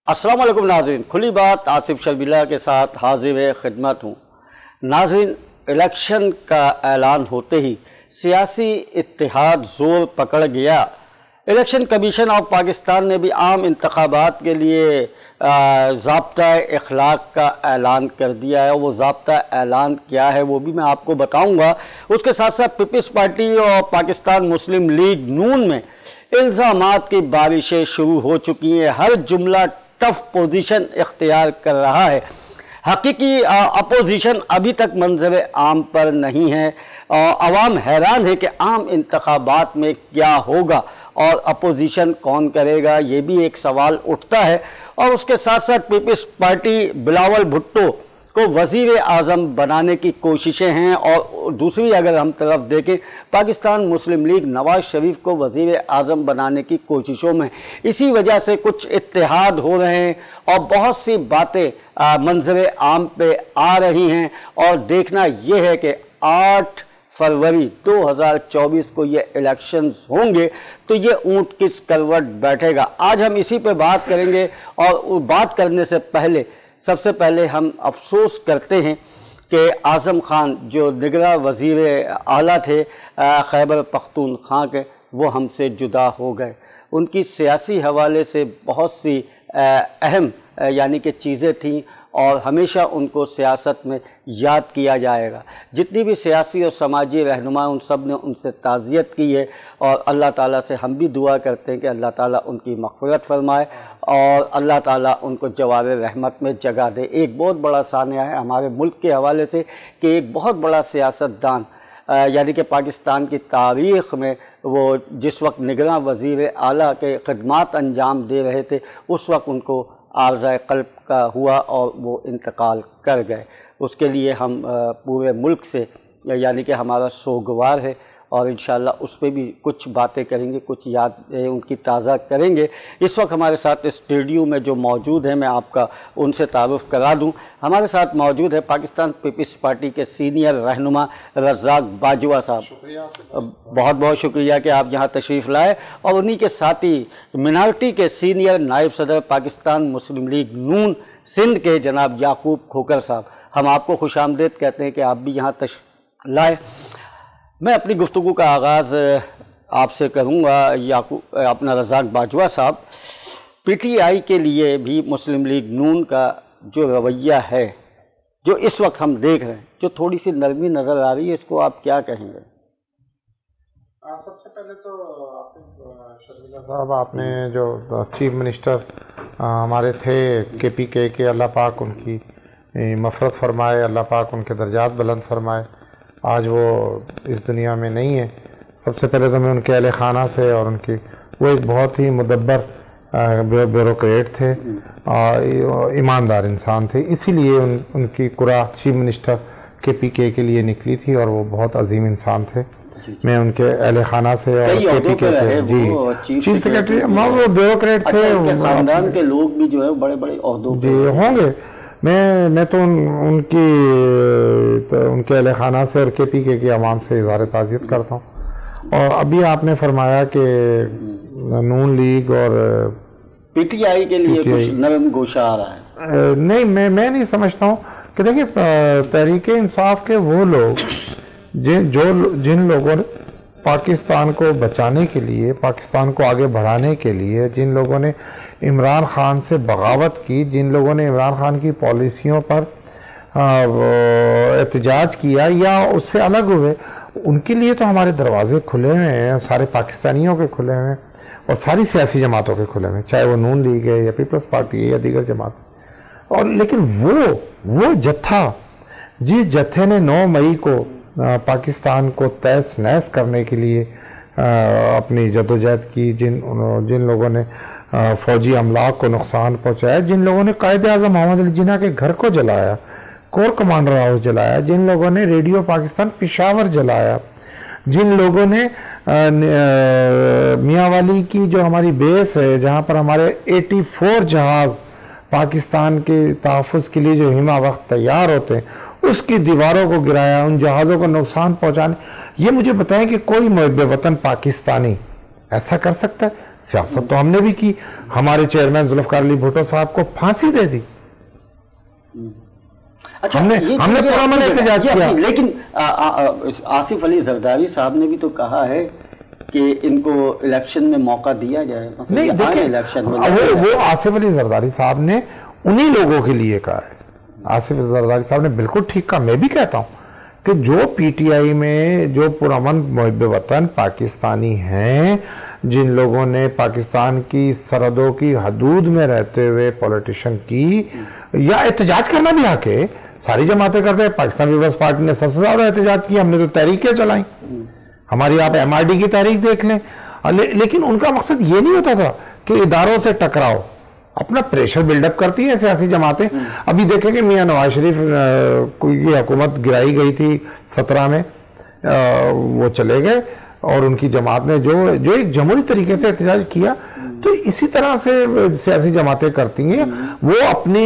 अस्सलाम वालेकुम नाज़रीन, खुली बात आसिफ शर्मिला के साथ हाजिर खिदमत हूँ। नाज़रीन, इलेक्शन का ऐलान होते ही सियासी इत्तेहाद ज़ोर पकड़ गया। इलेक्शन कमीशन ऑफ पाकिस्तान ने भी आम इंतखाबात के लिए ज़ाब्ता इखलाक का ऐलान कर दिया है। वो ज़ाब्ता ऐलान क्या है वो भी मैं आपको बताऊंगा। उसके साथ साथ पीपल्स पार्टी और पाकिस्तान मुस्लिम लीग नून में इल्ज़ामात की बारिशें शुरू हो चुकी हैं। हर जुमला टफ पोजीशन इख्तियार कर रहा है। हकीकी अपोजिशन अभी तक मंजर आम पर नहीं है। अवाम हैरान है कि आम इंतखाबात में क्या होगा और अपोजिशन कौन करेगा, ये भी एक सवाल उठता है। और उसके साथ साथ पीपल्स पार्टी बिलावल भुट्टो को वज़ीर आज़म बनाने की कोशिशें हैं और दूसरी अगर हम तरफ देखें पाकिस्तान मुस्लिम लीग नवाज़ शरीफ को वज़ीर आज़म बनाने की कोशिशों में इसी वजह से कुछ इत्तेहाद हो रहे हैं और बहुत सी बातें मंजर आम पे आ रही हैं। और देखना यह है कि 8 फरवरी 2024 को ये इलेक्शंस होंगे तो ये ऊँट किस करवट बैठेगा, आज हम इसी पे बात करेंगे। और बात करने से पहले सबसे पहले हम अफसोस करते हैं कि आज़म खान जो निगरां वज़ीर आला थे खैबर पख्तूनख्वा के, वो हमसे जुदा हो गए। उनकी सियासी हवाले से बहुत सी अहम यानी कि चीज़ें थीं और हमेशा उनको सियासत में याद किया जाएगा। जितनी भी सियासी और समाजी रहनुमा उन सब ने उनसे ताज़ियत की है और अल्लाह ताला से हम भी दुआ करते हैं कि अल्लाह ताला उनकी मग़फ़िरत फरमाए और अल्लाह ताला उनको जवाब रहमत में जगह दे। एक बहुत बड़ा सानिया है हमारे मुल्क के हवाले से कि एक बहुत बड़ा सियासतदान यानी कि पाकिस्तान की तारीख़ में वो जिस वक्त निगरां वज़ीर आला के ख़िदमात अंजाम दे रहे थे उस वक्त उनको आर्ज़ाए क़ल्ब का हुआ और वो इंतकाल कर गए। उसके लिए हम पूरे मुल्क से यानी कि हमारा सोगवार है और इंशाअल्लाह उस पर भी कुछ बातें करेंगे, कुछ यादें उनकी ताज़ा करेंगे। इस वक्त हमारे साथ स्टूडियो में जो मौजूद हैं मैं आपका उनसे तारुफ़ करा दूं। हमारे साथ मौजूद है पाकिस्तान पीपल्स पार्टी के सीनियर रहनुमा रज़ाक बाजवा साहब। बहुत बहुत शुक्रिया कि आप यहाँ तशरीफ़ लाए। और उन्हीं के साथ ही मिनारटी के सीनियर नायब सदर पाकिस्तान मुस्लिम लीग नून सिंध के जनाब याकूब खोकर साहब, हम आपको खुशामदीद कहते हैं कि आप भी यहाँ तशरीफ़ लाए। मैं अपनी गुफ्तगू का आगाज़ आपसे करूँगा याकूब अपना रज़ाक बाजवा साहब। पीटीआई के लिए भी मुस्लिम लीग नून का जो रवैया है जो इस वक्त हम देख रहे हैं, जो थोड़ी सी नरमी नज़र आ रही है, इसको आप क्या कहेंगे? सबसे पहले तो आसिफ शर्मिला साहब, आपने जो चीफ मिनिस्टर हमारे थे KPK के, अल्लाह पाक उनकी मफ़रत फरमाए, अल्लाह पाक उनके दर्जात बुलंद फरमाए। आज वो इस दुनिया में नहीं है। सबसे पहले तो मैं उनके अहले खाना से और उनकी वो एक बहुत ही मुदब्बर ब्यूरोक्रेट थे और ईमानदार इंसान थे, इसीलिए उनकी कुरा चीफ मिनिस्टर KPK के लिए निकली थी और वो बहुत अजीम इंसान थे। मैं उनके अहले खाना से और KPK के जी चीफ सेक्रेटरी वो ब्यूरोक्रेट थे। खानदान के लोग भी जो है बड़े बड़े ओहदों जी होंगे। मैं तो उनके अहले खाना से और KPK की आवाम से इज़हार ताज़ियत करता हूँ। और अभी आपने फरमाया कि नून लीग और PTI के लिए कुछ नरम गोशा आ रहा है। नहीं, मैं नहीं समझता हूँ कि देखिए तहरीक इंसाफ के वो लोग जिन लोगों ने पाकिस्तान को बचाने के लिए, पाकिस्तान को आगे बढ़ाने के लिए, जिन लोगों ने इमरान खान से बगावत की, जिन लोगों ने इमरान खान की पॉलिसियों पर एहतजाज किया या उससे अलग हुए, उनके लिए तो हमारे दरवाजे खुले हुए हैं, सारे पाकिस्तानियों के खुले हुए हैं और सारी सियासी जमातों के खुले हुए हैं, चाहे वो नून लीग है या पीपल्स पार्टी है या दीगर जमात। और लेकिन वो जत्था, जिस जत्थे ने 9 मई को पाकिस्तान को तहस नहस करने के लिए अपनी जदोजहद की, जिन लोगों ने फौजी अमलाक को नुकसान पहुंचाया, जिन लोगों ने कायद-ए-आज़म मोहम्मद अली जिन्ना के घर को जलाया, कोर कमांडर हाउस जलाया, जिन लोगों ने रेडियो पाकिस्तान पेशावर जलाया, जिन लोगों ने मियांवाली की जो हमारी बेस है जहां पर हमारे 84 जहाज पाकिस्तान के तहफ़्फ़ुज़ के लिए जो हिमा वक्त तैयार होते हैं उसकी दीवारों को गिराया, उन जहाज़ों को नुकसान पहुंचाने। ये मुझे बताएं कि कोई मुहिब्बे वतन पाकिस्तानी ऐसा कर सकता है? سیاست تو ہم نے بھی کی. ہمارے چیئرمین ذوالفقار علی بھٹو صاحب کو پھانسی دے دی. اچھا ہم نے پرامن احتجاج کیا. لیکن آصف علی زرداری صاحب نے بھی تو کہا ہے کہ ان کو الیکشن میں موقع دیا جائے. نہیں دیکھیں, وہ آصف علی زرداری صاحب نے انہی لوگوں کے لیے کہا ہے. آصف علی زرداری صاحب نے بالکل ٹھیک کہا. میں بھی کہتا ہوں کہ جو پی ٹی آئی میں جو پرامن محب وطن پاکستانی ہیں, جن لوگوں نے پاکستان کی سرحدوں کی حدود میں رہتے ہوئے پولیٹیشن کی, یا احتجاج کرنا بھی حق ہے, ساری جماعتیں کرتے ہیں. پاکستان پیپلز پارٹی نے سب سے زیادہ احتجاج کیا, ہم نے تو تحریکیں چلائیں. ہماری آپ ایم آر ڈی کی تحریک دیکھ لیں. لیکن ان کا مقصد یہ نہیں ہوتا تھا کہ اداروں سے ٹکراؤ, اپنا پریشر بلڈ اپ کرتی ہیں سیاسی جماعتیں. ابھی دیکھیں کہ میاں نواز شریف کی حکومت گرائی گئی تھی 17 میں, وہ چلے گئے اور ان کی جماعت نے جو ایک جمہوری طریقے سے احتجاج کیا. تو اسی طرح سے سیاسی جماعتیں کرتی ہیں. وہ اپنے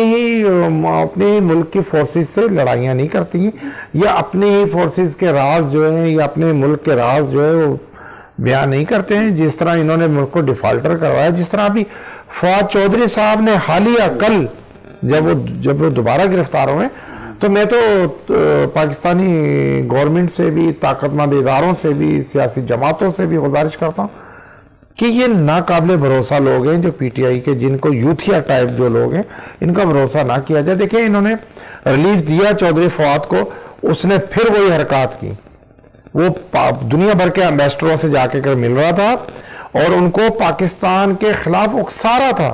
ہی ملک کی فورسز سے لڑائیاں نہیں کرتی ہیں, یا اپنے ہی فورسز کے راز جو ہیں یا اپنے ملک کے راز جو ہے وہ بیان نہیں کرتے ہیں. جس طرح انہوں نے ملک کو ڈیفالٹر کروایا, جس طرح ابھی فواد چودھری صاحب نے حالیہ کل جب وہ دوبارہ گرفتار ہوئے, تو میں تو پاکستانی گورنمنٹ سے بھی, طاقت مند اداروں سے بھی, سیاسی جماعتوں سے بھی گزارش کرتا ہوں کہ یہ ناقابل بھروسہ لوگ ہیں جو پی ٹی آئی کے, جن کو یوتھیا ٹائپ جو لوگ ہیں, ان کا بھروسہ نہ کیا جائے. دیکھیں انہوں نے ریلیف دیا چودھری فواد کو, اس نے پھر وہی حرکات کی. وہ دنیا بھر کے امبیسڈروں سے جا کے مل رہا تھا اور ان کو پاکستان کے خلاف اکسا رہا تھا.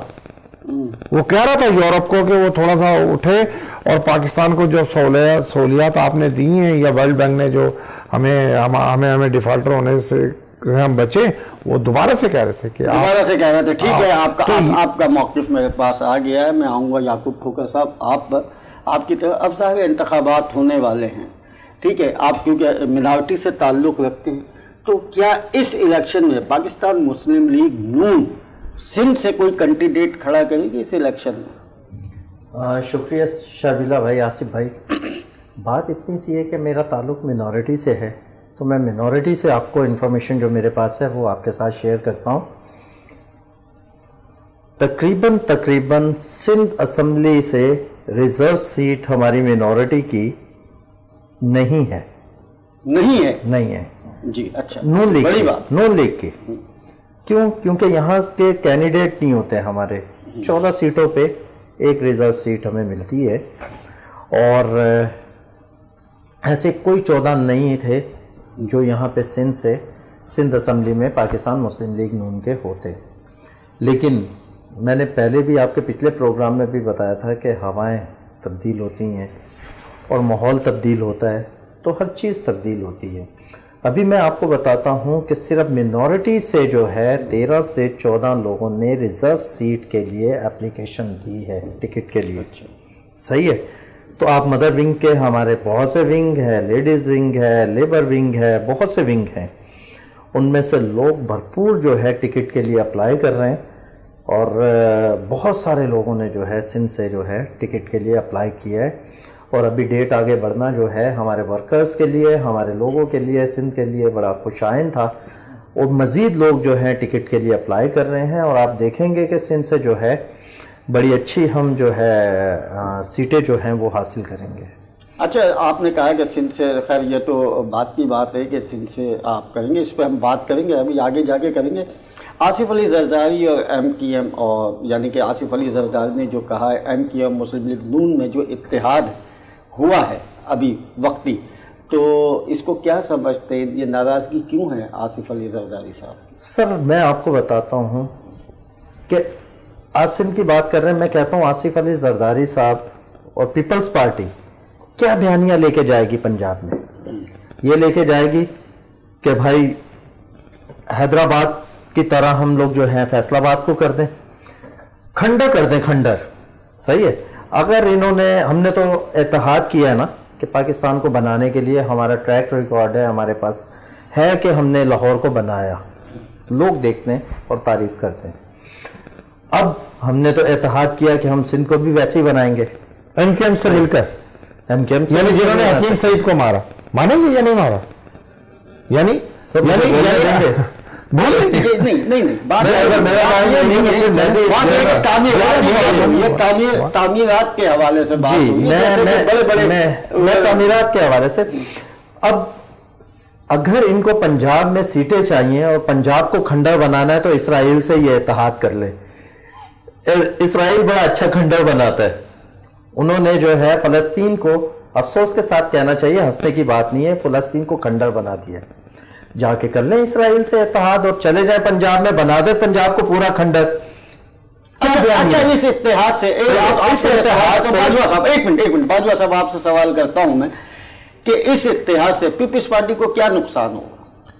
وہ کہہ رہا تھا یورپ کو کہ وہ تھوڑا سا اٹھے اور پاکستان کو جو سہولیات آپ نے دی ہیں, یا ورلڈ بینک نے جو ہمیں ڈیفالٹر ہونے سے ہم بچے, وہ دوبارہ سے کہہ رہے تھے کہ ٹھیک ہے, آپ کا موقف میرے پاس آ گیا ہے. میں آؤں گا یعقوب کھوکھر صاحب آپ کی طرف. اب ظاہر انتخابات ہونے والے ہیں, ٹھیک ہے, آپ کیونکہ منارٹی سے تعلق رکھتے ہیں, تو کیا اس الیکشن میں پاکستان مسلم لیگ نون سندھ سے کوئی کینڈیڈیٹ کھڑا کرے گی اس الیکشن میں؟ شکریہ شرمیلا بھائی, آصف بھائی. بات اتنی سی ہے کہ میرا تعلق منارٹی سے ہے, تو میں منارٹی سے آپ کو انفارمیشن جو میرے پاس ہے وہ آپ کے ساتھ شیئر کرتا ہوں. تقریباً سندھ اسمبلی سے ریزرو سیٹ ہماری منارٹی کی نہیں ہے. جی اچھا, نون لیگ کی. کیوں؟ کیونکہ یہاں کے کینڈیڈیٹ نہیں ہوتے ہمارے. 14 سیٹوں پہ ایک ریزرو سیٹ ہمیں ملتی ہے, اور ایسے کوئی 14 نہیں تھے جو یہاں پہ سندھ اسمبلی میں پاکستان مسلم لیگ نون کے ہوتے. لیکن میں نے پہلے بھی آپ کے پچھلے پروگرام میں بھی بتایا تھا کہ ہوائیں تبدیل ہوتی ہیں اور ماحول تبدیل ہوتا ہے, تو ہر چیز تبدیل ہوتی ہے. ابھی میں آپ کو بتاتا ہوں کہ صرف منارٹی سے جو ہے 13 سے 14 لوگوں نے ریزرو سیٹ کے لیے اپلیکیشن دی ہے ٹکٹ کے لیے. صحیح ہے. تو آپ مدر ونگ کے ہمارے بہت سے ونگ ہے, لیڈیز ونگ ہے, لیبر ونگ ہے, بہت سے ونگ ہیں. ان میں سے لوگ بھرپور جو ہے ٹکٹ کے لیے اپلائی کر رہے ہیں, اور بہت سارے لوگوں نے جو ہے سندھ سے جو ہے ٹکٹ کے لیے اپلائی کیا ہے. اور ابھی ڈیٹ آگے بڑھنا جو ہے ہمارے ورکرز کے لیے, ہمارے لوگوں کے لیے, سندھ کے لیے بڑا خوشائن تھا. اور مزید لوگ جو ہیں ٹکٹ کے لیے اپلائی کر رہے ہیں, اور آپ دیکھیں گے کہ سندھ سے جو ہے بڑی اچھی ہم جو ہے سیٹیں جو ہیں وہ حاصل کریں گے. اچھا, آپ نے کہا کہ سندھ سے, خیر یہ تو بات کی بات ہے کہ سندھ سے آپ کریں گے, اس پہ ہم بات کریں گے, ابھی آگے جا کے کریں گے. آصف علی زرداری اور ایم کیو ایم, اور یعنی کہ آصف علی زرداری نے جو کہا ہے M Q M Muslim League Noon میں جو اتحاد ہوا ہے ابھی وقتی, تو اس کو کیا سمجھتے ہیں, یہ ناراضگی کیوں ہے آصف علی زرداری صاحب؟ سر میں آپ کو بتاتا ہوں کہ آپ سندھ کی بات کر رہے ہیں, میں کہتا ہوں آصف علی زرداری صاحب اور پیپلز پارٹی کیا بیانیہ لے کے جائے گی پنجاب میں. یہ لے کے جائے گی کہ بھائی حیدرآباد کی طرح ہم لوگ جو ہیں فیصل آباد کو کر دیں, کھنڈر کر دیں, کھنڈر. صحیح ہے. اگر انہوں نے, ہم نے تو اتحاد کیا ہے نا کہ پاکستان کو بنانے کے لیے ہمارا ٹریک ریکارڈ ہے, ہمارے پاس ہے کہ ہم نے لاہور کو بنایا, لوگ دیکھتے ہیں اور تعریف کرتے ہیں. اب ہم نے تو اتحاد کیا کہ ہم سندھ کو بھی ویسے ہی بنائیں گے. ایم کیو ایم سے مل کر, ایم کیو ایم سے, یعنی جنہوں نے حکیم سعید کو مارا, مانیں گے یا نہیں مارا, یعنی تعمیرات کے حوالے سے بات ہوئی. میں تعمیرات کے حوالے سے اب اگر ان کو پنجاب میں سیٹیں چاہیے اور پنجاب کو کھنڈر بنانا ہے تو اسرائیل سے یہ اتحاد کر لے. اسرائیل بڑا اچھا کھنڈر بناتا ہے. انہوں نے جو ہے فلسطین کو افسوس کے ساتھ کہنا چاہیے, ہنسنے کی بات نہیں ہے, فلسطین کو کھنڈر بنا دیا. جا کے کر لیں اسرائیل سے اتحاد اور چلے جائیں پنجاب میں, بنا دے پنجاب کو پورا کھنڈر. اچھا اس اتحاد سے ایک منٹ باجوہ صاحب آپ سے سوال کرتا ہوں میں کہ اس اتحاد سے پیپلز پارٹی کو کیا نقصان ہوگا؟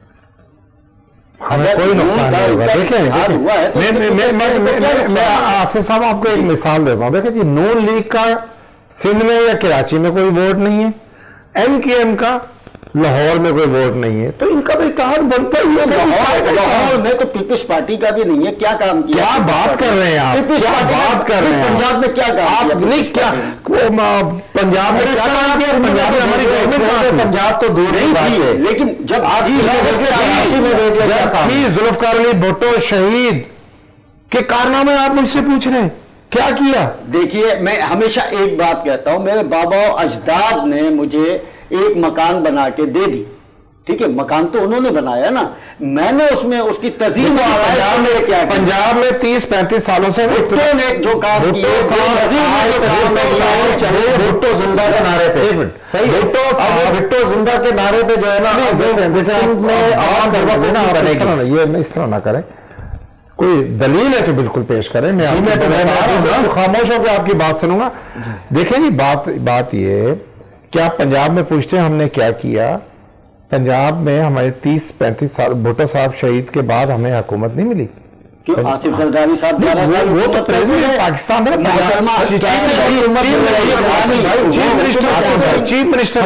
ہمیں کوئی نقصان نہیں ہوگا. دیکھیں میں آصف صاحب آپ کو ایک مثال دیتا ہوں. دیکھیں جی, نون لیگ کا سندھ میں یا کراچی میں کوئی ووٹ نہیں ہے, ایم کیو ایم کا لاہور میں کوئی ووٹ نہیں ہے, تو ان کا تو اتحاد بنتا ہی ہے. لاہور میں تو پیپلز پارٹی کا بھی نہیں ہے. کیا کام کیا؟ کیا بات کر رہے ہیں آپ, کیا بات کر رہے ہیں پنجاب میں, کیا کام آپ نہیں, کیا پنجاب میں کیا کام کیا؟ پنجاب میں ہماری گورنمنٹ, پنجاب تو دور نہیں بات ہے, لیکن جب آپ ذوالفقار علی بھٹو شہید کے کارنامے آپ مجھ سے پوچھ رہے ہیں کیا کیا؟ دیکھیے میں ہمیشہ ایک بات کہتا ہوں, میرے بابا و اجداد نے مجھے ایک مکان بنا کے دے دی, ٹھیک ہے, مکان تو انہوں نے بنایا نا, میں نے اس میں اس کی تزئین پنجاب میں 30-35 سالوں سے بھٹو نے جو کام کیا بھٹو زندہ کے نعرے پہ, صحیح, بھٹو زندہ کے نعرے پہ جو ہے نا یہ اس طرح نہ کریں, کوئی دلیل ہے تو بالکل پیش کریں, میں خاموش ہو کے آپ کی بات سنوں گا. دیکھیں جی بات یہ کہ آپ پنجاب میں پوچھتے ہیں ہم نے کیا کیا. پنجاب میں ہمارے 30-35 سال بھٹو صاحب شہید کے بعد ہمیں حکومت نہیں ملی. آصف زرداری صاحب وہ تو پاکستان چیف منسٹر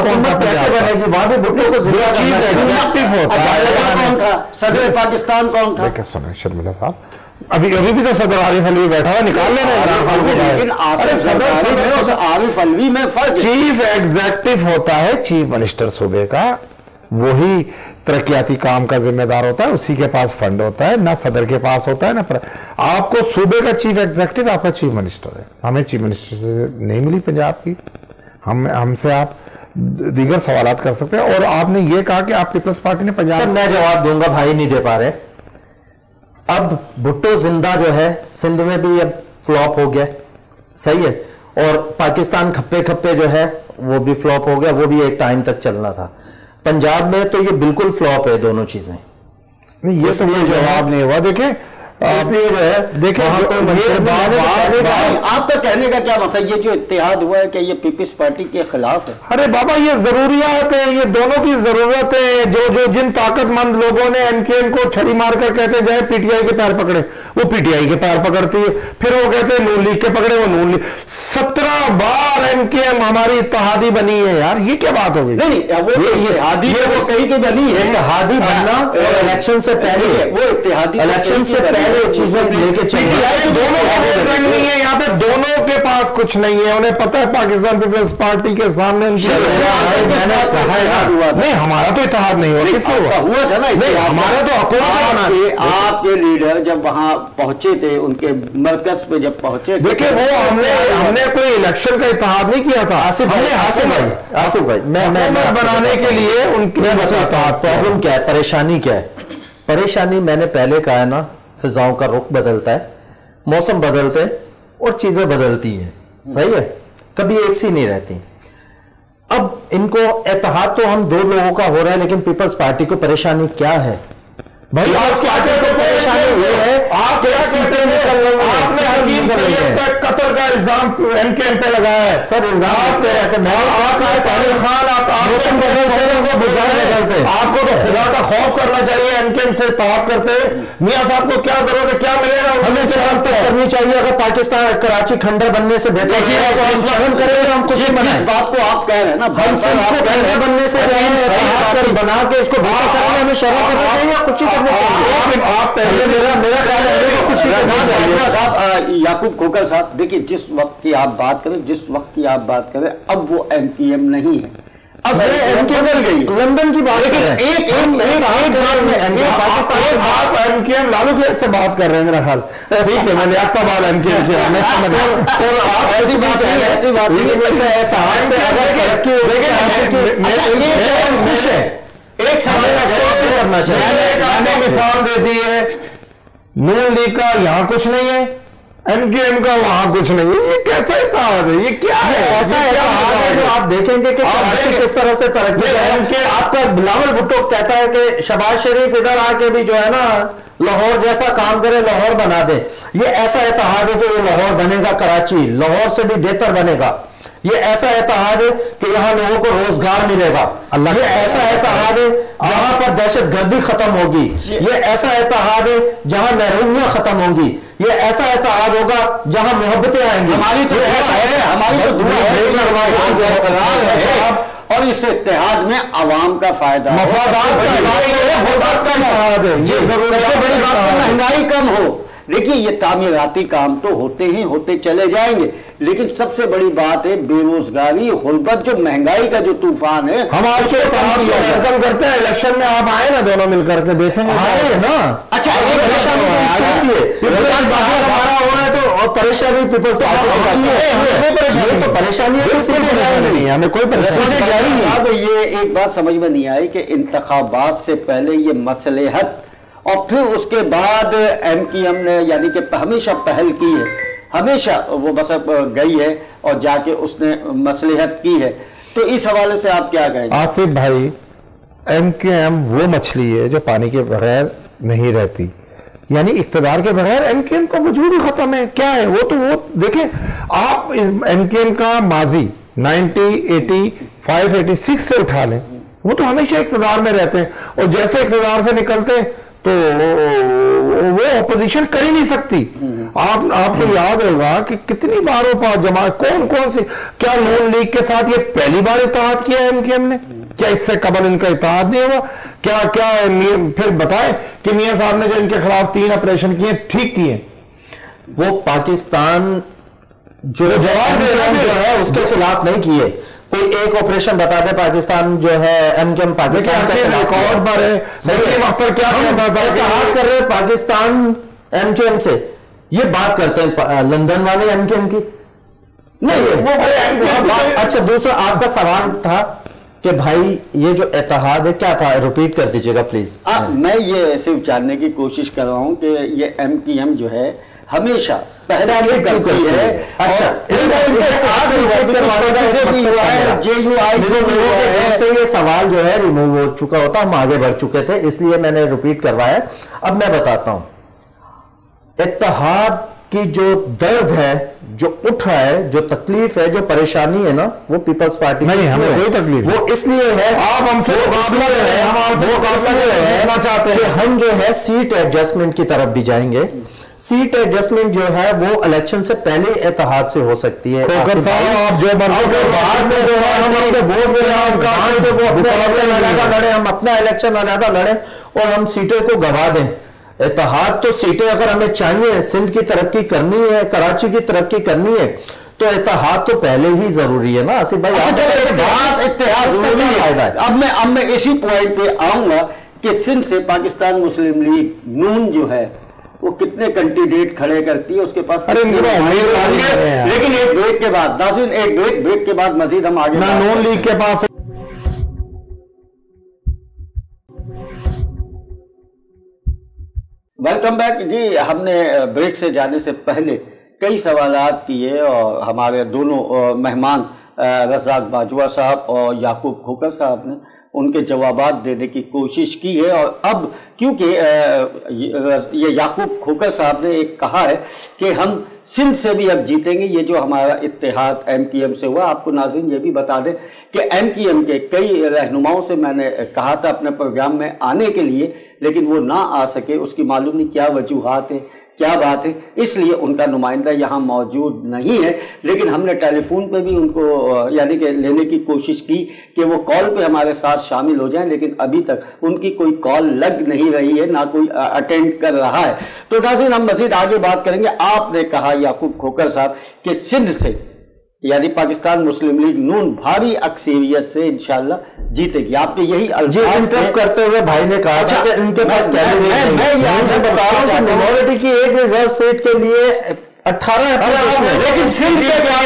صدر پاکستان کون تھا؟ شرملا صاحب ابھی بھی تو صدر عارف علوی بیٹھا ہوا, نکال لے رہے ہیں. عارف علوی میں فرق, چیف ایگزیکٹو ہوتا ہے چیف منسٹر صوبے کا, وہی ترقیاتی کام کا ذمہ دار ہوتا ہے, اسی کے پاس فنڈ ہوتا ہے, نہ صدر کے پاس ہوتا ہے نہ آپ کو صوبے کا چیف ایگزیکٹو آپ کا چیف منسٹر ہے. ہمیں چیف منسٹر سے نہیں ملی پنجاب کی, ہم سے آپ دیگر سوالات کر سکتے ہیں. اور آپ نے یہ کہا کہ آپ پیپلز پارٹی نے پنجاب, میں جواب دوں گا, بھائی نہیں دے پا رہے. اب بھٹو زندہ جو ہے سندھ میں بھی اب فلاپ ہو گیا, صحیح ہے, اور پاکستان کھپے کھپے جو ہے وہ بھی فلاپ ہو گیا, وہ بھی ایک ٹائم تک چلنا تھا. پنجاب میں تو یہ بالکل فلاپ ہے دونوں چیزیں, یہ تو جواب نہیں ہوا. دیکھیں اس لیے جو ہے دیکھیں آپ کا کہنے کا کیا مطلب, یہ جو اتحاد ہوا ہے کہ یہ پیپلز پارٹی کے خلاف ہے؟ ارے بابا یہ ضروریات ہیں, یہ دونوں کی ضرورت ہے. جو جن طاقت مند لوگوں نے ایم کے ایم کو چھڑی مار کر کہتے جائے پی ٹی آئی کے پیر پکڑے, وہ پی ٹی آئی کے پیر پکڑتی ہے, پھر وہ کہتے ہیں نون لیگ کے پکڑے, وہ نون لیگ. 17 بار ایم کے ایم ہماری اتحادی بنی ہے یار, یہ کیا بات ہوگی؟ نہیں اتحادی وہ کہیں کی بنی ہے, اتحادی بننا الیکشن سے پہلے, وہ اتحادی الیکشن سے پہلے چیزیں لے کے چلیے. دونوں نہیں ہے یہاں پہ, دونوں کے پاس کچھ نہیں ہے. انہیں پتہ ہے پاکستان پیپلز پارٹی کے سامنے نہیں, ہمارا تو اتحاد نہیں ہوا. کس سے ہوا تھا نا ہمارا تو حکومت. آپ کے لیڈر جب وہاں پہنچے تھے, ان کے مرکز پہ جب پہنچے, دیکھیں وہ ہم نے کوئی الیکشن کا اتحاد نہیں کیا تھا. آصف بھائی میں بنانے کے لیے ان کے پرابلم کیا ہے, پریشانی کیا ہے؟ پریشانی میں نے پہلے کہا ہے نا, فضاؤں کا رخ بدلتا ہے, موسم بدلتے اور چیزیں بدلتی ہیں, صحیح ہے, کبھی ایک سی نہیں رہتی. اب ان کو اتحاد تو ہم 2 لوگوں کا ہو رہا ہے, لیکن پیپلز پارٹی کو پریشانی کیا ہے بھائی؟ آپ پارٹی کو پریشانی یہ ہے آپ سیٹیں نکل رہی ہیں, آپ نے حکیم طیب کا قتل کا الزام ایم کے ایم پہ لگایا ہے. سر الزام پہ رہتے ہیں, موسم بدلتے ہیں, وہ بزار بدلتے ہیں. آپ کو تو خدا کا خوف کرنا چاہیے ایم کے ایم سے اتحاد کرتے ہیں. میاں صاحب کو کیا ضرورت ہے, کیا ملے گا؟ ہمیں شرم تک کرنی چاہیے. اگر پاکستان کراچی کھنڈر بننے سے بہتر ہے تو ہم شرم کریں گے, ہم کچھ بنائیں. اس بات کو آپ کہہ رہے ہیں نا, ہم سب کو کھنڈر بننے سے جو ہے اتحاد کر بنا کے اس کو باہر کریں, ہمیں شرم کرنا چاہیے یا خوشی کرنا چاہیے؟ آپ پہلے میرا خیال ہے خوشی کرنا چاہیے. یعقوب کھوکھر صاحب دیکھیے, جس وقت کی آپ بات کریں, جس وقت کی آپ بات کریں, اب وہ ایم پی ایم نہیں ہے, اب لندن کی بات. MKM لالو کے سے بات کر رہے ہیں میرا خیال. ٹھیک ہے, میں نے آپ کا بات MKM سے سر آپ ایسی بات خوش ہے, ایک کرنا چاہیے. مثال دے دی ہے, نون لیگ کا یہاں کچھ نہیں ہے, MKM کا وہاں کچھ نہیں ہے. یہ کیسا اتحاد ہے, یہ کیا ہے؟ ایسا اتحاد ہے جو آپ دیکھیں گے کہ کراچی کس طرح سے ترقی کرے. آپ کا بلاول بھٹو کہتا ہے کہ شہباز شریف ادھر آ کے بھی جو ہے نا لاہور جیسا کام کرے, لاہور بنا دے. یہ ایسا اتحاد ہے کہ وہ لاہور بنے گا, کراچی لاہور سے بھی بہتر بنے گا. یہ ایسا اتحاد ہے کہ یہاں لوگوں کو روزگار ملے گا. یہ ایسا اتحاد ہے جہاں پر دہشت گردی ختم ہوگی. یہ ایسا اتحاد ہے جہاں محرومیاں ختم ہوں گی. یہ ایسا اتحاد ہوگا جہاں محبتیں آئیں گی. ہماری تو اور اس اتحاد میں عوام کا فائدہ, مفادات مہنگائی کم ہو. دیکھیے یہ تعمیراتی کام تو ہوتے چلے جائیں گے, لیکن سب سے بڑی بات ہے بے روزگاری, غربت, جو مہنگائی کا جو طوفان ہے. ہم آپ سے ویلکم کرتے ہیں, الیکشن میں آپ آئے نا دونوں مل کر کے دیکھیں گے. آئے نا, اچھا ہمارا ہو رہا ہے تو پریشانی پیپلز پارٹی ہے, تو پریشانی ہے, ہمیں کوئی پریشانی. اب یہ ایک بات سمجھ میں نہیں آئی کہ انتخابات سے پہلے یہ مصلحت اور پھر اس کے بعد MKM نے یعنی کہ ہمیشہ پہل کی ہے, ہمیشہ وہ بس گئی ہے اور جا کے اس نے مصلحت کی ہے. تو اس حوالے سے آپ کیا کہیں گے؟ آصف بھائی, MKM وہ مچھلی ہے جو پانی کے بغیر نہیں رہتی, یعنی اقتدار کے بغیر MKM کا وجود ہی ختم ہے. کیا ہے وہ, تو وہ دیکھیں آپ MKM کا ماضی 90, 80, 5, 86 سے اٹھا لیں, وہ تو ہمیشہ اقتدار میں رہتے ہیں, اور جیسے اقتدار سے نکلتے ہیں تو وہ اپوزیشن کر ہی نہیں سکتی. آپ کو یاد ہوگا کہ کتنی باروں پر جماعت کون سی, کیا نون لیگ کے ساتھ یہ پہلی بار اتحاد کیا ہے MKM نے؟ کیا اس سے قبل ان کا اتحاد نہیں ہوا؟ کیا پھر بتائیں کہ میاں صاحب نے جو ان کے خلاف 3 آپریشن کیے ٹھیک کیے, وہ پاکستان جو ہے اس کے خلاف نہیں کیے. کوئی ایک آپریشن بتا دے پاکستان جو ہے MKM پاکستان کا ریکارڈ پر ہے. صحیح وقت پر کیا اتحاد کر رہے پاکستان MKM سے, یہ بات کرتے ہیں لندن والے MKM کی نہیں. اچھا دوسرا آپ کا سوال تھا کہ بھائی یہ جو اتحاد ہے کیا تھا, ریپیٹ کر دیجئے گا پلیز. میں یہ صرف جاننے کی کوشش کر رہا ہوں کہ یہ MKM جو ہے ہمیشہ پہلے کرتی ہے. اچھا یہ سوال جو ہے ریموو ہو چکا ہوتا, ہم آگے بڑھ چکے تھے اس لیے میں نے ریپیٹ کروایا. اب میں بتاتا ہوں, اتحاد کی جو درد ہے, جو اٹھ رہا ہے, جو تکلیف ہے, جو پریشانی ہے نا, وہ پیپلز پارٹی نہیں, ہمیں کوئی تکلیف وہ اس لیے ہے, آپ ہم سے کہ ہم جو ہے سیٹ ایڈجسٹمنٹ کی طرف بھی جائیں گے. سیٹ ایڈجسٹمنٹ جو ہے وہ الیکشن سے پہلے اتحاد سے ہو سکتی ہے. بعد میں جو ہے ہم اپنے ووٹ لڑیں, ہم اپنا الیکشن علیحدہ لڑیں اور ہم سیٹیں کو گوا دیں. اتحاد تو سیٹیں اگر ہمیں چاہیے, سندھ کی ترقی کرنی ہے, کراچی کی ترقی کرنی ہے, تو اتحاد تو پہلے ہی ضروری ہے نا آصف بھائی. اتحاد ضروری ہے. اب میں اسی پوائنٹ پہ آؤں گا کہ سندھ سے پاکستان مسلم لیگ نون جو ہے وہ کتنے کینڈیڈیٹ کھڑے کرتی ہے, اس کے پاس لیکن ایک بریک کے بعد ناظرین, ایک بریک کے بعد مزید ہم آگے نون لیگ کے پاس. ویلکم بیک جی. ہم نے بریک سے جانے سے پہلے کئی سوالات کیے اور ہمارے دونوں مہمان رزاق باجوہ صاحب اور یعقوب کھوکر صاحب نے ان کے جوابات دینے کی کوشش کی ہے. اور اب کیونکہ یہ یعقوب کھوکر صاحب نے ایک کہا ہے کہ ہم سندھ سے بھی اب جیتیں گے, یہ جو ہمارا اتحاد MKM سے ہوا. آپ کو ناظرین یہ بھی بتا دیں کہ MKM کے کئی رہنماؤں سے میں نے کہا تھا اپنے پروگرام میں آنے کے لیے, لیکن وہ نہ آ سکے. اس کی معلوم نہیں کیا وجوہات ہیں, کیا بات ہے, اس لیے ان کا نمائندہ یہاں موجود نہیں ہے. لیکن ہم نے ٹیلی فون پہ بھی ان کو یعنی کہ لینے کی کوشش کی کہ وہ کال پہ ہمارے ساتھ شامل ہو جائیں, لیکن ابھی تک ان کی کوئی کال لگ نہیں رہی ہے, نہ کوئی اٹینڈ کر رہا ہے. تو ناظرین ہم مزید آگے بات کریں گے. آپ نے کہا یعقوب کھوکر صاحب کہ سندھ سے یعنی پاکستان مسلم لیگ نون بھاری اکثریت سے انشاءاللہ جیتے گی. آپ کے یہی الفاظ کرتے ہوئے بھائی نے کہا تھا کہ ان کے پاس میں بتا رہا ہوں کہ مینورٹی کی ایک ریزرو سیٹ کے لیے 18 اپلیکیشن، لیکن سندھ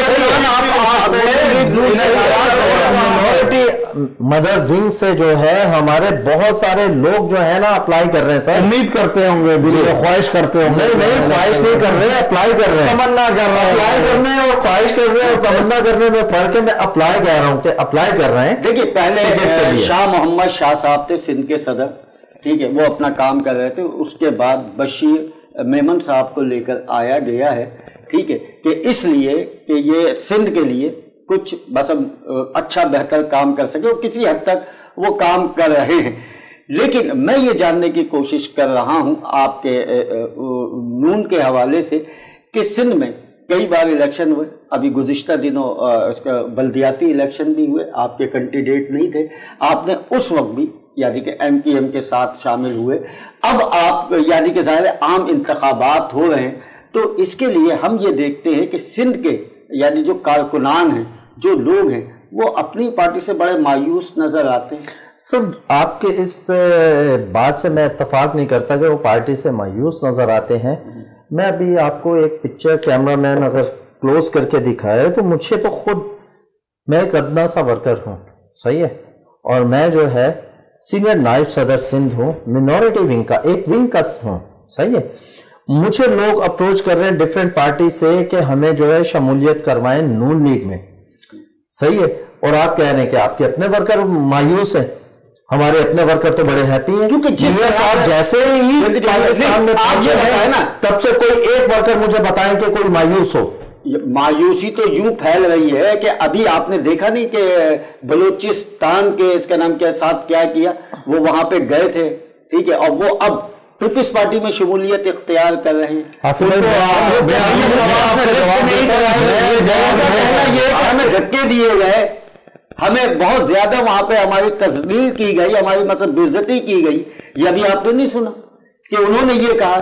مینورٹی مدر ونگ سے جو ہے ہمارے بہت سارے لوگ جو ہے نا اپلائی کر رہے ہیں. سر امید کرتے ہوں گے، خواہش کرتے ہوں گے. نہیں خواہش نہیں کر رہے، اپلائی کر رہے ہیں. تمنا کر رہے ہیں. اپلائی کرنے اور خواہش کر رہے ہیں اور تمنا کرنے میں فرق ہے. میں اپلائی کہہ رہا ہوں کہ اپلائی کر رہے ہیں. دیکھیے پہلے شاہ محمد شاہ صاحب تھے سندھ کے صدر، ٹھیک ہے، وہ اپنا کام کر رہے تھے. اس کے بعد بشیر میمن صاحب کو لے کر آیا گیا ہے، ٹھیک ہے، کہ اس لیے کہ یہ سندھ کے لیے کچھ بس اچھا بہتر کام کر سکے، اور کسی حد تک وہ کام کر رہے ہیں. لیکن میں یہ جاننے کی کوشش کر رہا ہوں آپ کے نون کے حوالے سے کہ سندھ میں کئی بار الیکشن ہوئے. ابھی گزشتہ دنوں اس کا بلدیاتی الیکشن بھی ہوئے، آپ کے کینڈیڈیٹ نہیں تھے، آپ نے اس وقت بھی یعنی کہ ایم کی ایم کے ساتھ شامل ہوئے. اب آپ یعنی کہ ظاہر عام انتخابات ہو رہے ہیں، تو اس کے لیے ہم یہ دیکھتے ہیں کہ سندھ کے یعنی جو کارکنان ہیں، جو لوگ ہیں، وہ اپنی پارٹی سے بڑے مایوس نظر آتے ہیں. سر آپ کے اس بات سے میں اتفاق نہیں کرتا کہ وہ پارٹی سے مایوس نظر آتے ہیں. میں ابھی آپ کو ایک پکچر کیمرہ مین اگر کلوز کر کے دکھائے تو مجھے تو خود میں ایک ادنا سا ورکر ہوں، صحیح ہے، اور میں جو ہے سینئر نائب صدر سندھ ہوں، مینورٹی ونگ کا ایک ونگ کا ہوں، صحیح ہے. مجھے لوگ اپروچ کر رہے ہیں ڈیفرنٹ پارٹی سے کہ ہمیں جو ہے شمولیت کروائیں نون لیگ میں، صحیح ہے، اور آپ کہہ رہے ہیں کہ آپ کے اپنے ورکر مایوس ہیں. ہمارے اپنے ورکر تو بڑے ہیپی ہیں، کیونکہ صاحب جیسے ہی پاکستان میں پہنچے ہیں نا تب سے کوئی ایک ورکر مجھے بتائیں کہ کوئی مایوس ہو. مایوسی تو یوں پھیل رہی ہے کہ ابھی آپ نے دیکھا نہیں کہ بلوچستان کے اس کا نام کے ساتھ کیا کیا، وہ وہاں پہ گئے تھے، ٹھیک ہے، اور وہ اب پیپلز پارٹی میں شمولیت اختیار کر رہے ہیں. ہمیں دھکے دیے گئے، ہمیں بہت زیادہ وہاں پہ ہماری تذلیل کی گئی، ہماری مطلب بےعزتی کی گئی. یہ ابھی آپ نے نہیں سنا کہ انہوں نے یہ کہا.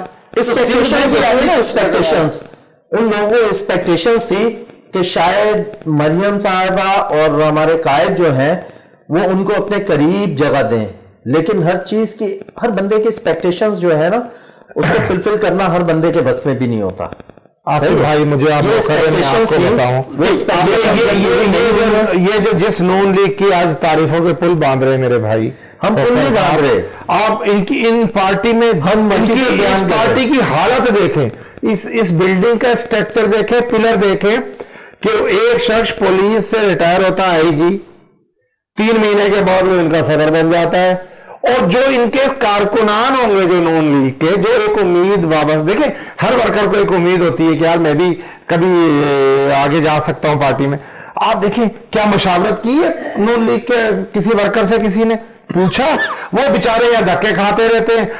ان لوگوں کو ایکسپیکٹیشنز تھی کہ شاید مریم صاحبہ اور ہمارے قائد جو ہیں وہ ان کو اپنے قریب جگہ دیں، لیکن ہر چیز کی، ہر بندے کی ایکسپیکٹیشنز جو ہے نا اس کو فلفل کرنا ہر بندے کے بس میں بھی نہیں ہوتا. آصف بھائی مجھے آپ کو بتاؤں، یہ جو جس نون لیگ کی آج تعریفوں کے پل باندھ رہے میرے بھائی، ہم پل نہیں باندھ رہے. آپ ان پارٹی میں پارٹی کی حالت دیکھیں، اس بلڈنگ کا اسٹرکچر دیکھیں، پلر دیکھیں کہ ایک شخص پولیس سے ریٹائر ہوتا ہے آئی جی، 3 مہینے کے بعد وہ ان کا صدر بن جاتا ہے، اور جو ان کے کارکنان ہوں گے جو نون لیگ کے، جو ایک امید واپس، دیکھیں ہر ورکر کو ایک امید ہوتی ہے کہ یار میں بھی کبھی آگے جا سکتا ہوں پارٹی میں. آپ دیکھیں کیا مشاورت کی ہے نون لیگ کے کسی ورکر سے، کسی نے پوچھا؟ وہ بیچارے یا دھکے کھاتے رہتے ہیں.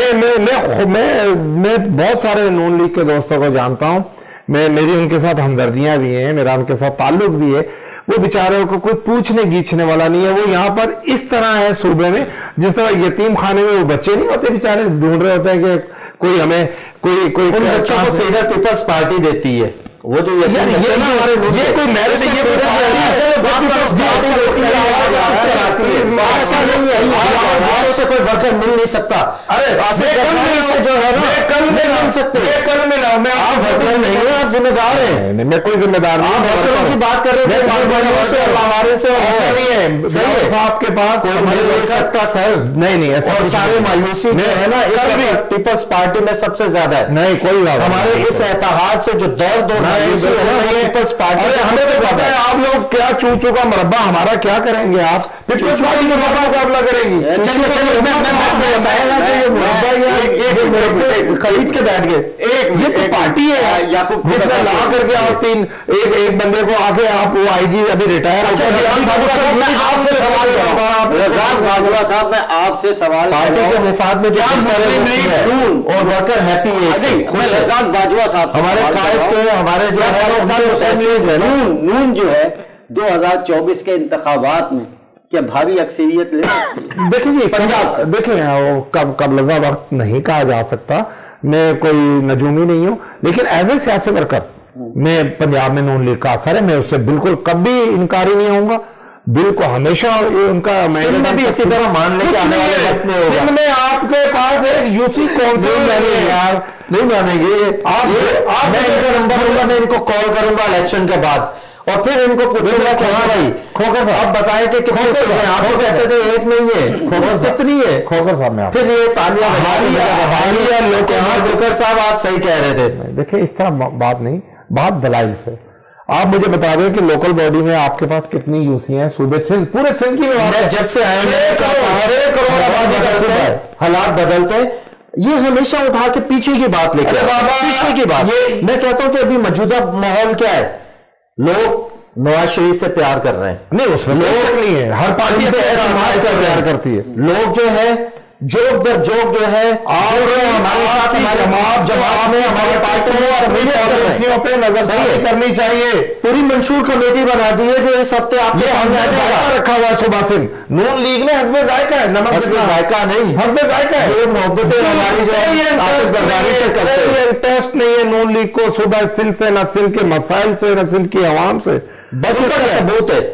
میں بہت سارے نون لیگ کے دوستوں کو جانتا ہوں، میری ان کے ساتھ ہمدردیاں بھی ہیں، میرا ان کے ساتھ تعلق بھی ہے. وہ بیچاروں کو کوئی پوچھنے گیچھنے والا نہیں ہے. وہ یہاں پر اس طرح ہے صوبے میں جس طرح یتیم خانے میں وہ بچے نہیں ہوتے بیچارے ڈھونڈ رہے ہوتے ہیں کہ کوئی ہمیں کوئی ان بچوں کو فیڈر پیپلز پارٹی دیتی ہے. وہ جو یہ کوئی میرج ایسا نہیں ہے سے کوئی ورکر مل نہیں سکتا. جو ہے نا مل سکتے آپ ورکر نہیں ہیں، آپ ذمہ دار ہیں. میں کوئی ذمہ دار نہیں، ورکروں کی بات کر رہے تھے آپ کے پاس کوئی مل نہیں سکتا. سر نہیں اور سارے مایوسی جو ہے نا اس وقت پیپلز پارٹی میں سب سے زیادہ ہے. نہیں کوئی ہمارے اس اتحاد سے جو دور مایوسی ہے نا پیپلز پارٹی ہمیں تو پتا ہے. آپ لوگ کیا چوچو کا مربع ہمارا کیا کریں گے؟ آپ پیپلز پارٹی مربع مقابلہ کریں گی؟ خرید کے بیٹھ گئے. یہ تو پارٹی ہے جس میں لا کر کے آپ ایک بندے کو آ کے آپ وہ آئی جی ابھی ریٹائر ہو گئے. صاحب میں آپ سے سوال، پارٹی کے مفاد میں جو اور ورکر ہیپی ہے، ہمارے قائد کے ہمارے جو نون جو ہے 2024 کے انتخابات میں کیا بھاری اکثریت لے؟ دیکھیں پنجاب سے دیکھیں کب لذا وقت نہیں کہا جا سکتا. میں کوئی نجومی نہیں ہوں، لیکن ایز اے سیاسی ورکر میں पंजाब में नून लीग का असर है, मैं उससे बिल्कुल कभी इनकारी नहीं होऊंगा, बिल्कुल हमेशा उनका सिंध भी इसी तरह मान ले कि आने वाले वक्त में होगा। सिंध में आपके पास एक यूसी कौंसिल यार नहीं मानेंगे आप मैं इनका नंबर लूंगा, मैं इनको कॉल करूंगा इलेक्शन के बाद और फिर इनको पूछूंगा कि हाँ भाई खोकर आप बताएं कि कितने सीट हैं, आप तो कहते थे एक नहीं है, कितनी है खोकर साहब में, फिर ये तालियां लोग हाँ खोकर साहब आप सही कह रहे थे। देखिए इस तरह बात नहीं, बात दलाइल से। आप मुझे बता दें कि लोकल बॉडी में आपके पास कितनी यूसी हैं सूबे सिंध, पूरे सिंध की मैं जब से आया करोड़ आबादी करते हैं, हालात बदलते हैं, ये हमेशा उठा के पीछे की बात लेके पीछे की बात। मैं कहता हूं कि अभी मौजूदा माहौल क्या है, लोग नवाज शरीफ से प्यार कर रहे हैं, नहीं उसमें लोग नहीं है, हर पार्टी प्यार करती है, लोग जो है जोक दर जोक जो है और हमारे साथ हमारे जमात में हमारे पार्टी पे नजर करनी चाहिए। पूरी मंशूर कमेटी बना दी है जो इस हफ्ते आपके सामने रखा हुआ है सुबह सिंह। नून लीग ने हस्बे जायका है, नमक हस्बे जायका नहीं, हस्बे जायका है, ये मोहब्बतें हमारी जो है इंटरेस्ट नहीं है नून लीग को सुबह सिंध से, न सिंध के मसाइल से, न सिंध की आवाम से, बस इसका सबूत है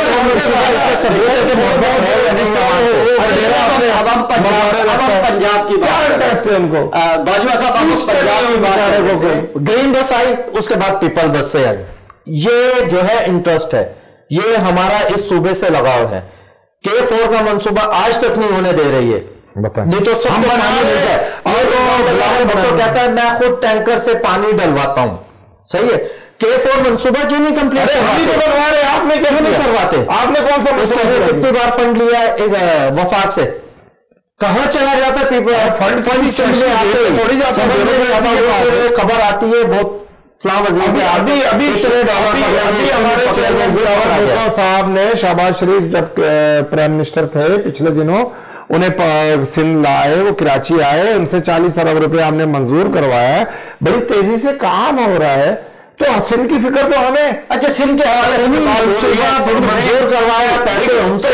पंजाब की बात है उनको बाजवा साहब पंजाब की बात ग्रीन बस आई, उसके बाद पीपल बस से आई। ये जो है इंटरेस्ट है, ये हमारा इस सूबे से लगाव है। K4 का मंसूबा आज तक नहीं होने दे रही है, नहीं तो सब पानी मिल जाए। और तो कहता है मैं खुद टैंकर से पानी डलवाता हूं, सही है। K4 मंसूबा क्यों नहीं कंप्लीट करवाते? आपने क्यों नहीं करवाते? आपने कौन सा उसको कितनी बार फंड लिया है वफाक से, कहां चला जाता है फंड खबर आती है बहुत साहब ने शहबाज शरीफ जब प्राइम मिनिस्टर थे पिछले दिनों, उन्हें सिंध लाए, वो कराची आए, उनसे 40 अरब रुपए हमने मंजूर करवाया है, बड़ी तेजी से काम हो रहा है। तो सिंध की फिक्र तो हमें, अच्छा सिंध के हवाले मंजूर करवाया, पैसे उनसे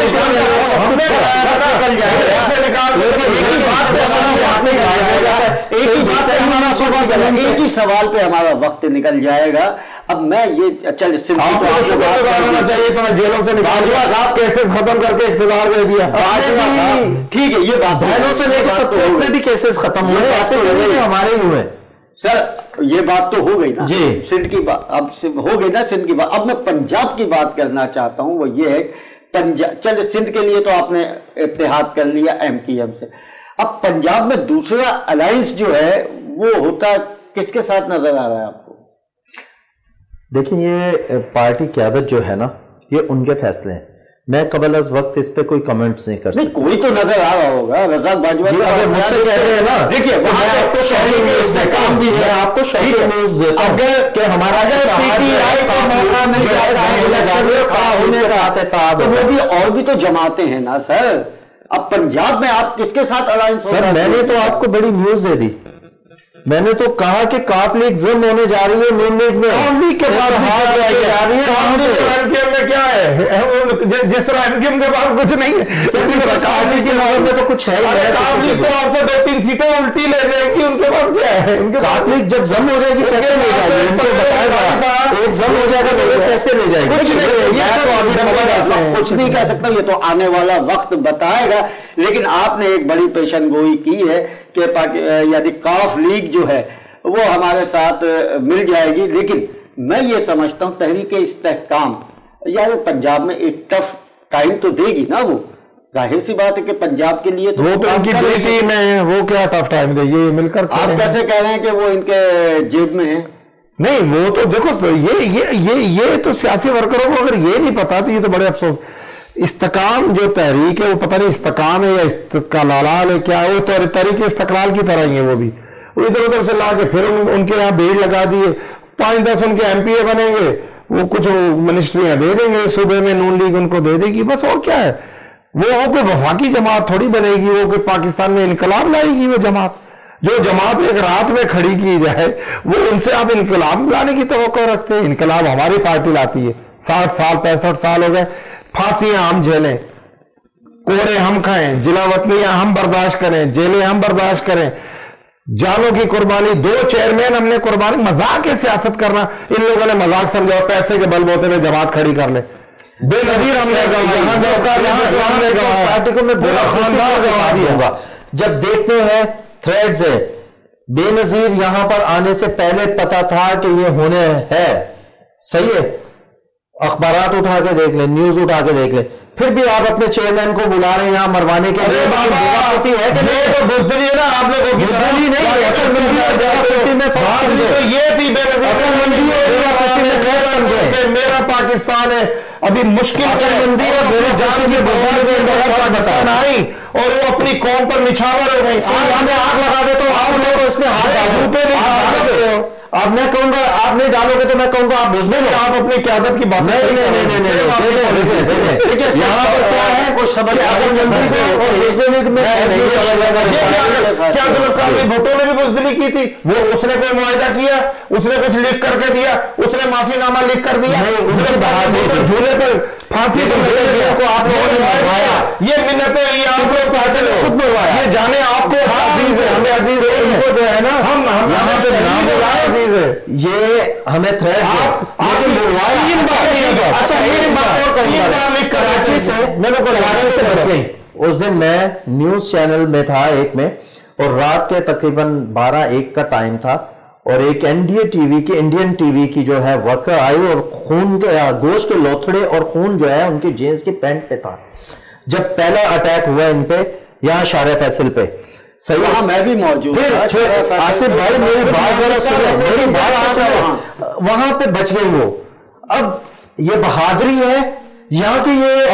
एक ही सवाल पे हमारा वक्त निकल जाएगा। अब मैं ये चल सिंध चाहिए तो मैं जेलों से निकाल केसेस खत्म करके इख्तियार दे दिया, ठीक है। ये बात बहनों से लेकर सब में भी केसेस खत्म हुए, ऐसे हमारे ही हुए सर। ये बात तो हो गई ना जी, सिंध की बात अब हो गई ना सिंध की बात। अब मैं पंजाब की बात करना चाहता हूं, वो ये है पंजाब, चल सिंध के लिए तो आपने इत्तेहाद कर लिया MKM से, अब पंजाब में दूसरा अलायंस जो है वो होता किसके साथ नजर आ रहा है आपको? देखिए ये पार्टी क़यादत जो है ना, ये उनके फैसले हैं, मैं कबल अज वक्त इस पे कोई कमेंट्स नहीं कर सकता। कोई तो नजर आ रहा होगा, रज़ाक बाजवा जी अगर मुझसे कह रहे हैं ना, देखिए आपको शॉकिंग न्यूज़ देता हूं, मैं आपको शॉकिंग न्यूज़ देता हूं कि हमारा PTI को मौका मिल जाए तो वो भी और भी तो जमाते हैं ना सर। अब पंजाब में आप किसके साथ अलायंस? सर मैंने तो आपको बड़ी न्यूज़ दे दी, मैंने तो कहा कि काफ लीग जम होने जा रही है नून लीग में, के बाद जा रही है में क्या है, जिस तरह MKM के पास कुछ नहीं है, पार्टी के नजर में तो कुछ है, तो आपसे 2-3 सीटें उल्टी ले जाएंगी, उनके पास क्या है? काफ लीग जब जम हो जाएगी कैसे ले जाएगी? उनको बताया एक जम हो जाएगा तो कैसे ले जाएगी? कुछ नहीं कह सकता, ये तो आने वाला वक्त बताएगा। लेकिन आपने एक बड़ी पेशन गोई की है कि यदि काफ लीग जो है वो हमारे साथ मिल जाएगी, लेकिन मैं ये समझता हूं तहरीके इस्तेहकाम यार पंजाब में एक टफ टाइम तो देगी ना, वो जाहिर सी बात है कि पंजाब के लिए तो वो तो उनकी बेटी में है, वो क्या टफ टाइम देगी मिलकर? आप कैसे कह रहे हैं कि वो इनके जेब में है? नहीं वो तो देखो ये तो सियासी वर्करों को अगर ये नहीं पता तो ये तो बड़े अफसोस। इस्तकाम जो तहरीक है वो पता नहीं इस्तकाम है या इस्तकलाल है क्या है, वो तो तहरीक इस्तकलाल की तरह ही है, वो इधर उधर से ला के फिर उनके यहाँ भीड़ लगा दिए, 5-10 उनके MPA बनेंगे, वो कुछ मिनिस्ट्रियां दे देंगे सूबे में, नून लीग उनको दे देगी, बस और क्या है। वो कोई वफाकी जमात थोड़ी बनेगी, वो कोई पाकिस्तान में इनकलाब लाएगी। वो जमात जो जमात एक रात में खड़ी की जाए वो उनसे आप इनकलाब लाने की तवक्को रखते हैं? इनकलाब हमारी पार्टी लाती है, 60 साल 65 साल हो गए, फांसियां हम झेलें, कोड़े हम खाएं, जिला वतनियां हम बर्दाश्त करें, जेलें हम बर्दाश्त करें, جانوں کی قربانی, 2 چیئرمین ہم نے قربانی. مذاق ہے سیاست کرنا, ان لوگوں نے مذاق سمجھا اور پیسے کے بل بوتے میں جماعت کھڑی کر لے. بے نظیر ہم نے پارٹی کو میں بڑا خاندان دوں گا. جب دیکھتے ہیں تھریڈز ہے, بے نظیر یہاں پر آنے سے پہلے پتا تھا کہ یہ ہونے ہے, صحیح ہے, اخبارات اٹھا کے دیکھ لیں, نیوز اٹھا کے دیکھ لیں, پھر بھی آپ اپنے چیئرمین کو بلا رہے ہیں یہاں مروانے کے لیے. ہے کہ نہیں؟ تو بزدلی ہے نا, آپ لوگوں کی بزدلی نہیں, عقل مندی اور بیوقوفی میں فرق سمجھے. یہ تھی بے نظیر, عقل مندی اور بیوقوفی میں فرق سمجھے کہ میرا پاکستان ہے ابھی مشکل. عقل مندی اور بیوقوفی میں بزدلی میں پاکستان آئی اور وہ اپنی قوم پر نچھاور ہو گئی. میں آگ لگا دیتا ہوں, آپ لوگ اس میں ہاتھ ڈالو. آپ میں کہوں گا, آپ نہیں ڈالو گے تو میں کہوں گا آپ بزدل ہو. آپ اپنی قیادت کی بات نہیں, یہاں پر کیا ہے, کچھ سمجھ عقل مندی سے اور بزدلی میں کیا بھٹو نے بھی بزدلی کی تھی؟ وہ اس نے کوئی معاہدہ کیا, اس نے کچھ لکھ کر کے دیا, اس نے معافی نامہ لکھ کر دیا, جھولے پر پھانسی کو آپ لوگوں نے مروایا. یہ منتیں یہ آپ لوگ پارٹی نے خود مروایا. یہ جانے آپ کو عزیز ہے, ہمیں عزیز ہے, ان کو جو ہے نا ہم یہاں پہ نام بلائے عزیز ہے, یہ ہمیں تھریڈ کراچی سے بچ گئی. اس دن میں نیوز چینل میں تھا ایک میں, اور رات کے تقریباً 12-1 کا ٹائم تھا, اور ایک انڈین ٹی وی کی جو ہے ورکر آئی اور خون کے گوشت کے لوتھڑے اور خون جو ہے ان کی جینس کی پینٹ پہ تھا. جب پہلا اٹیک ہوا ان پہ یہاں شارع فیصل پہ, وہاں میں بھی موجود, آصف بھائی میری بات ذرا سنو, میری بات سنو, وہاں پہ بچ گئی وہ. اب یہ بہادری ہے یہاں کی, یہ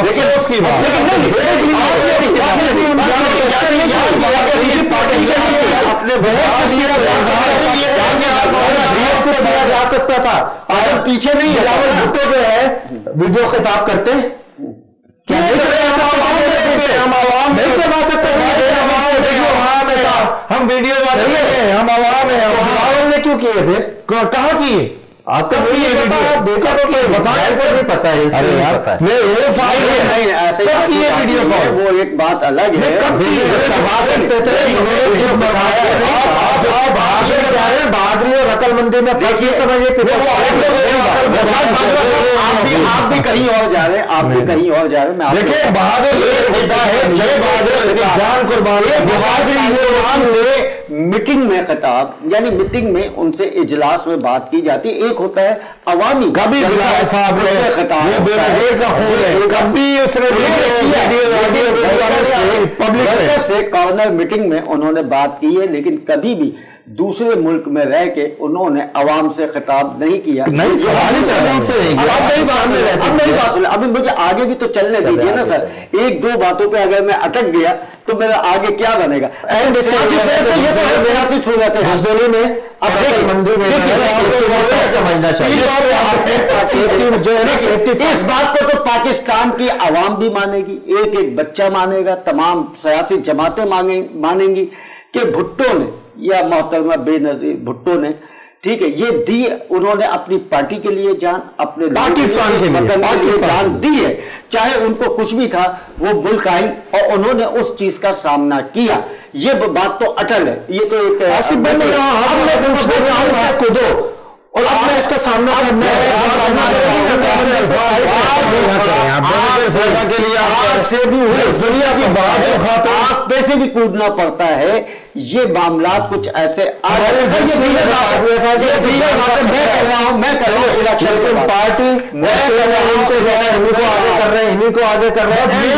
کچھ کیا جا سکتا تھا. اگر پیچھے نہیں بھٹو جو ہے ویڈیو خطاب کرتے ہم عوام نہیں کروا سکتے, ہم ویڈیو والے ہیں, ہم عوام ہیں. عوام نے کیوں کیے پھر, کہاں کیے آپ کا دیکھا تو صحیح بتایا, کوئی نہیں پتا ہے اس میں وہ ایک بات الگ ہے. کروا سکتے تھے, بہادری اور عقل مندی میں فرق یہ سمجھے. آپ بھی کہیں اور جا رہے ہیں, آپ بھی کہیں اور جا رہے ہیں. دیکھیں بہادر یہ ہوتا ہے جان قربانی. میٹنگ میں خطاب, یعنی میٹنگ میں ان سے اجلاس میں بات کی جاتی ہے. ایک ہوتا ہے عوامی کبھی صاحب خطاب, سے کارنر میٹنگ میں انہوں نے بات کی ہے, لیکن کبھی بھی دوسرے ملک میں رہ کے انہوں نے عوام سے خطاب نہیں کیا. ابھی مجھے آگے بھی تو چلنے دیجیے نا سر. 1-2 باتوں پہ اگر میں اٹک گیا تو میرا آگے کیا بنے گا. سمجھنا چاہیے اس بات کو تو پاکستان کی عوام بھی مانے گی, ایک بچہ مانے گا, تمام سیاسی جماعتیں مانیں گی کہ بھٹو نے یا محترمہ بے نظیر بھٹو نے, ٹھیک ہے, یہ دی, انہوں نے اپنی پارٹی کے لیے جان, اپنے پاکستان کے لیے جان دی ہے. چاہے ان کو کچھ بھی تھا, وہ ملک آئی اور انہوں نے اس چیز کا سامنا کیا. یہ بات تو اٹل ہے. یہ تو ایک اور آپ نے اس کا سامنا کرنا ہے. آگ پہ سے بھی کودنا پڑتا ہے. یہ معاملات کچھ ایسے پارٹی انہیں کو آگے کر رہے ہیں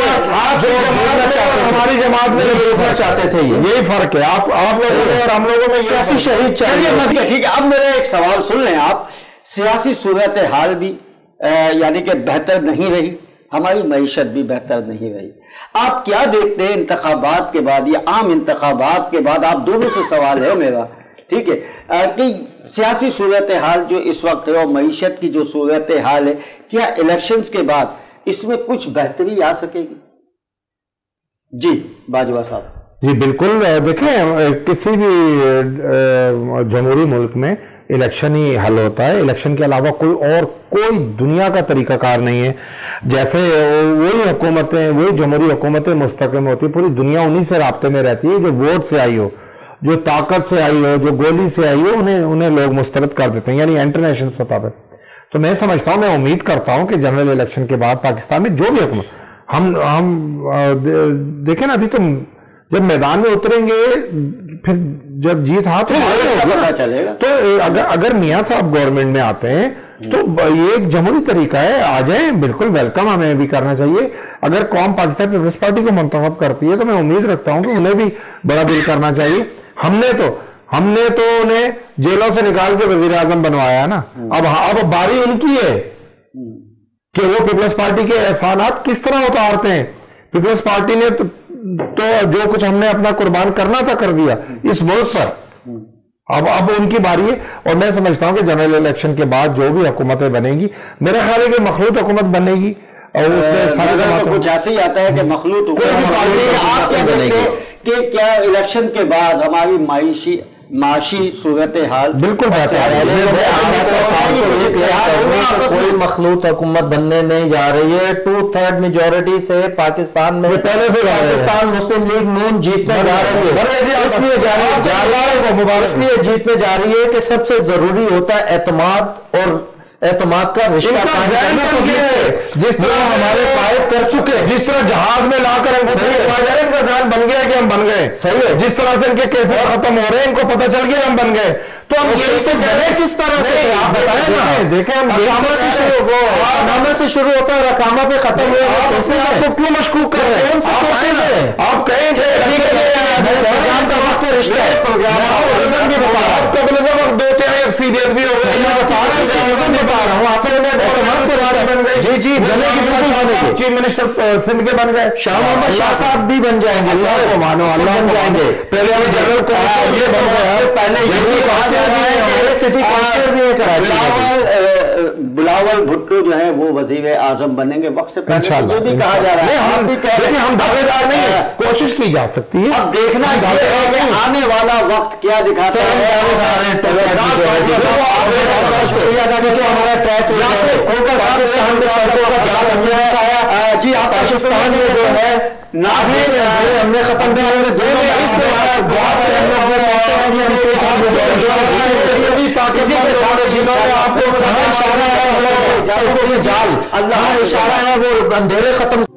ہماری جماعت میں دیکھنا چاہتے تھے. یہی فرق ہے آپ لوگوں میں اور ہم لوگوں میں. سیاسی شہید چاہیے. ٹھیک ہے, اب میرا ایک سوال سن لیں آپ. سیاسی صورتحال بھی یعنی کہ بہتر نہیں رہی, ہماری معیشت بھی بہتر نہیں رہی. آپ کیا دیکھتے ہیں انتخابات کے بعد یا عام انتخابات کے بعد, آپ دونوں سے سوال ہے میرا, ٹھیک ہے, کہ سیاسی صورتحال جو اس وقت ہے اور معیشت کی جو صورتحال ہے, کیا الیکشنز کے بعد اس میں کچھ بہتری آ سکے گی؟ جی باجوہ صاحب. جی بالکل. دیکھیں کسی بھی جمہوری ملک میں الیکشن ہی حل ہوتا ہے. الیکشن کے علاوہ کوئی دنیا کا طریقہ کار نہیں ہے. جیسے وہی حکومتیں, وہی جمہوری حکومتیں مستحکم ہوتی, پوری دنیا انہی سے رابطے میں رہتی ہے جو ووٹ سے آئی ہو. جو طاقت سے آئی ہو, جو گولی سے آئی ہو, انہیں لوگ مسترد کر دیتے ہیں, یعنی انٹرنیشنل سطح پہ. تو میں سمجھتا ہوں, میں امید کرتا ہوں کہ جنرل الیکشن کے بعد پاکستان میں جو بھی حکومت, ہم دیکھیں نا, ابھی تو جب میدان میں اتریں گے, پھر جب جیت ہاتھ پتا چلے گا. تو اگر میاں صاحب گورنمنٹ میں آتے ہیں تو یہ ایک جمہوری طریقہ ہے, آ جائیں, بالکل ویلکم ہمیں بھی کرنا چاہیے. اگر قوم پاکستان پیپلز پارٹی کو منتخب کرتی ہے تو میں امید رکھتا ہوں کہ انہیں بھی بڑا دل کرنا چاہیے. ہم نے تو انہیں جیلوں سے نکال کے وزیر اعظم بنوایا نا, اب باری ان کی ہے کہ وہ پیپلز پارٹی کے احسانات کس طرح اتارتے ہیں. پیپلز پارٹی نے تو جو کچھ ہم نے اپنا قربان کرنا تھا کر دیا اس ملک پر, اب ان کی باری ہے. اور میں سمجھتا ہوں کہ جنرل الیکشن کے بعد جو بھی حکومتیں بنے گی, میرا خیال ہے کہ مخلوط حکومت بنے گی. اور کچھ ایسے ہی آتا ہے کہ مخلوط حکومت. آپ کیا دیکھتے ہیں کہ کیا الیکشن کے بعد ہماری معاشی صورتحال بالکل بہتر ہے؟ کوئی مخلوط حکومت بننے نہیں جا رہی ہے. 2/3 میجورٹی سے پاکستان میں پہلے سے پاکستان مسلم لیگ نون جیتنے جا رہی ہے. اس لیے جیتنے جا رہی ہے کہ سب سے ضروری ہوتا ہے اعتماد, اور اعتماد کا رشتہ جس طرح ہمارے قائد کر چکے, جس طرح جہاز میں لا کر ان کا ذہن بن گیا کہ ہم بن گئے. صحیح ہے. جس طرح سے ان کے کیسز ختم ہو رہے ہیں, ان کو پتہ چل گیا ہم بن گئے. تو ہم کیسز بنے کس طرح سے آپ بتائیں نا. دیکھیں, اقامہ سے شروع ہوتا ہے اور اقامہ پہ ختم ہوا. آپ کو کیوں مشکوک کر رہے ہیں؟ آپ کہیں گے اکثریت بھی ہو گئی. جی جی بنے گی, بالکل چیف منسٹر سندھ کے بن گئے, شاہ محمد شاہ صاحب بھی بن جائیں گے. مانو اللہ بن جائیں گے. پہلے جنرل کو یہ بن گیا, ہمارے سٹی کونسلر بھی ہے کراچی. بلاول بھٹو جو ہے وہ وزیر اعظم بنیں گے. وقت سے پہلے یہ بھی کہا جا رہا ہے, ہم بھی کہہ رہے ہیں, ہم دعوے دار نہیں ہیں, کوشش کی جا سکتی ہے. اب دیکھنا یہ ہے کہ آنے والا وقت کیا دکھاتا ہے. پاکستان میں سڑکوں کا جال ہم نے بچایا. جی آپ پاکستان میں جو ہے ہم نے ختم کیا. سڑکوں کے جال اللہ اشارہ ہے, وہ اندھیرے ختم